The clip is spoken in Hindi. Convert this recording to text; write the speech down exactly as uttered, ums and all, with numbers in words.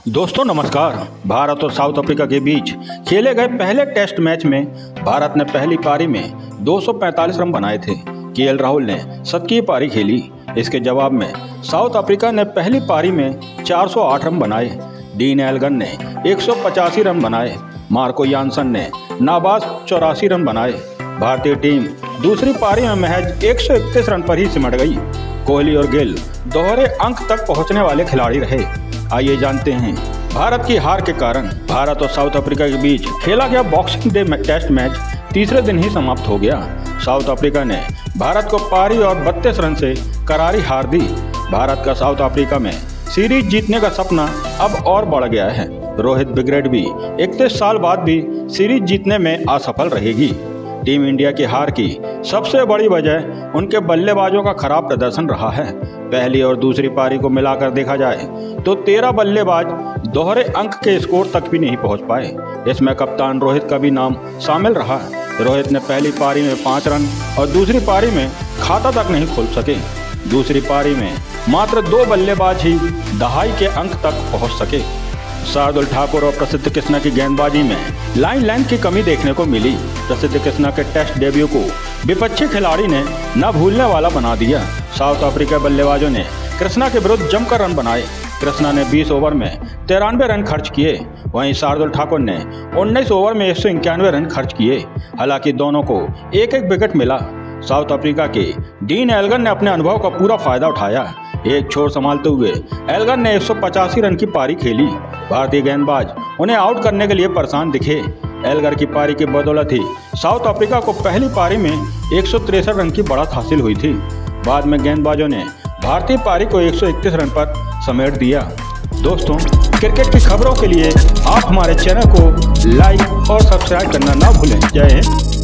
दोस्तों नमस्कार। भारत और साउथ अफ्रीका के बीच खेले गए पहले टेस्ट मैच में भारत ने पहली पारी में दो सौ पैंतालीस रन बनाए थे। केएल राहुल ने शतकीय पारी खेली। इसके जवाब में साउथ अफ्रीका ने पहली पारी में चार सौ आठ रन बनाए। डीन एल्गर ने एक सौ पचासी रन बनाए। मार्को यानसन ने नाबाद चौरासी रन बनाए। भारतीय टीम दूसरी पारी में महज एक सौ इकतीस रन पर ही सिमट गई। कोहली और गिल दोहरे अंक तक पहुंचने वाले खिलाड़ी रहे। आइए जानते हैं भारत की हार के कारण। भारत और साउथ अफ्रीका के बीच खेला गया बॉक्सिंग डे टेस्ट मैच तीसरे दिन ही समाप्त हो गया। साउथ अफ्रीका ने भारत को पारी और बत्तीस रन से करारी हार दी। भारत का साउथ अफ्रीका में सीरीज जीतने का सपना अब और बढ़ गया है। रोहित ब्रिगेड भी इकतीस साल बाद भी सीरीज जीतने में असफल रहेगी। टीम इंडिया की हार की सबसे बड़ी वजह उनके बल्लेबाजों का खराब प्रदर्शन रहा है। पहली और दूसरी पारी को मिलाकर देखा जाए तो तेरह बल्लेबाज दोहरे अंक के स्कोर तक भी नहीं पहुंच पाए। इसमें कप्तान रोहित का भी नाम शामिल रहा। रोहित ने पहली पारी में पाँच रन और दूसरी पारी में खाता तक नहीं खोल सके। दूसरी पारी में मात्र दो बल्लेबाज ही दहाई के अंक तक पहुँच सके। शार्दुल ठाकुर और प्रसिद्ध कृष्णा की गेंदबाजी में लाइन लेंथ की कमी देखने को मिली। प्रसिद्ध कृष्णा के टेस्ट डेब्यू को विपक्षी खिलाड़ी ने न भूलने वाला बना दिया। साउथ अफ्रीका बल्लेबाजों ने कृष्णा के विरुद्ध जमकर रन बनाए। कृष्णा ने बीस ओवर में तिरानवे रन खर्च किए। वहीं शार्दुल ठाकुर ने उन्नीस ओवर में एक सौ इक्यानवे रन खर्च किए। हालांकि दोनों को एक एक विकेट मिला। साउथ अफ्रीका के डीन एल्गर ने अपने अनुभव का पूरा फायदा उठाया। एक छोर संभालते हुए एल्गर ने एक सौ पचासी रन की पारी खेली। भारतीय गेंदबाज उन्हें आउट करने के लिए परेशान दिखे। एल्गर की पारी की बदौलत ही साउथ अफ्रीका को पहली पारी में एक सौ तिरसठ रन की बढ़त हासिल हुई थी। बाद में गेंदबाजों ने भारतीय पारी को एक सौ इकतीस रन पर समेट दिया। दोस्तों, क्रिकेट की खबरों के लिए आप हमारे चैनल को लाइक और सब्सक्राइब करना ना भूलें। जय हिंद।